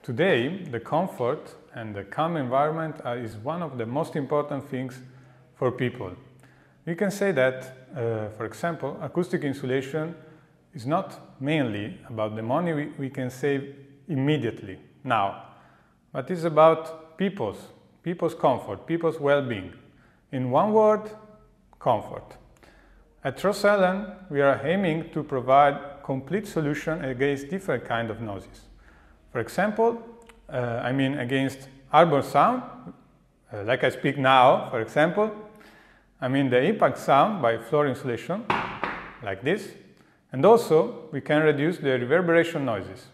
Today, the comfort and the calm environment is one of the most important things for people. We can say that, for example, acoustic insulation is not mainly about the money we can save immediately, now, but it's about people's comfort, people's well-being. In one word, comfort. At Rosellen, we are aiming to provide complete solution against different kinds of noises. For example, against arbor sound, like I speak now, for example. The impact sound by floor insulation, like this. And also, we can reduce the reverberation noises.